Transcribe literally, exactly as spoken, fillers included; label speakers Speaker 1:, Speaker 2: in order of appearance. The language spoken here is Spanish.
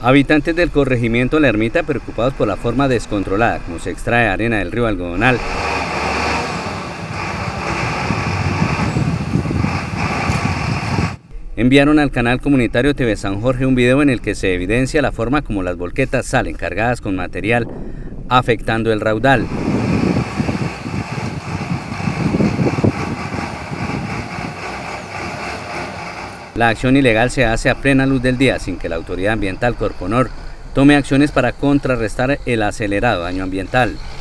Speaker 1: Habitantes del corregimiento La Ermita, preocupados por la forma descontrolada como se extrae arena del río Algodonal, enviaron al canal comunitario T V San Jorge un video en el que se evidencia la forma como las volquetas salen cargadas con material, afectando el raudal. La acción ilegal se hace a plena luz del día sin que la autoridad ambiental Corponor tome acciones para contrarrestar el acelerado daño ambiental.